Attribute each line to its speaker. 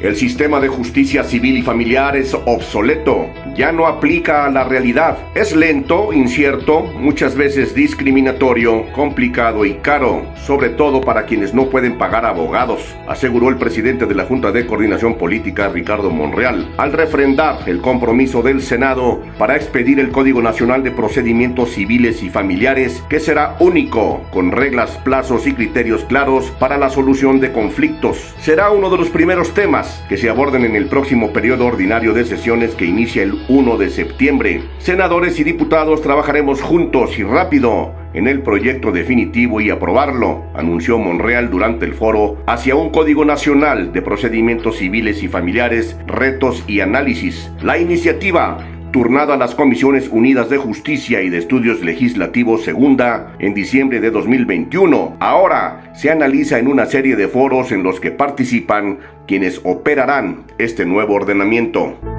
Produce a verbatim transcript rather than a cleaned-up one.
Speaker 1: El sistema de justicia civil y familiar es obsoleto, ya no aplica a la realidad. Es lento, incierto, muchas veces discriminatorio, complicado y caro, sobre todo para quienes no pueden pagar abogados, aseguró el presidente de la Junta de Coordinación Política, Ricardo Monreal, al refrendar el compromiso del Senado para expedir el Código Nacional de Procedimientos Civiles y Familiares, que será único, con reglas, plazos y criterios claros para la solución de conflictos. Será uno de los primeros temas que se aborden en el próximo periodo ordinario de sesiones que inicia el primero de septiembre. Senadores y diputados trabajaremos juntos y rápido en el proyecto definitivo y aprobarlo, anunció Monreal durante el foro hacia un Código Nacional de Procedimientos Civiles y Familiares, Retos y Análisis. La iniciativa, turnada a las Comisiones Unidas de Justicia y de Estudios Legislativos Segunda en diciembre de dos mil veintiuno, ahora se analiza en una serie de foros en los que participan quienes operarán este nuevo ordenamiento.